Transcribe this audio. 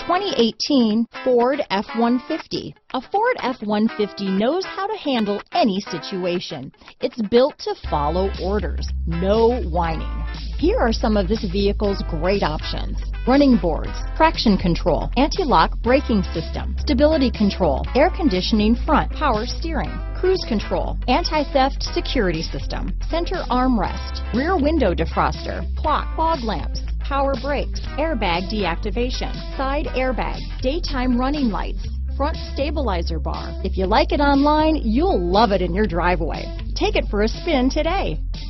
2018 Ford F-150. A Ford F-150 knows how to handle any situation. It's built to follow orders, no whining. Here are some of this vehicle's great options: running boards, traction control, anti-lock braking system, stability control, air conditioning front, power steering, cruise control, anti-theft security system, center armrest, rear window defroster, clock, fog lamps, power brakes, airbag deactivation, side airbag, daytime running lights, front stabilizer bar. If you like it online, you'll love it in your driveway. Take it for a spin today.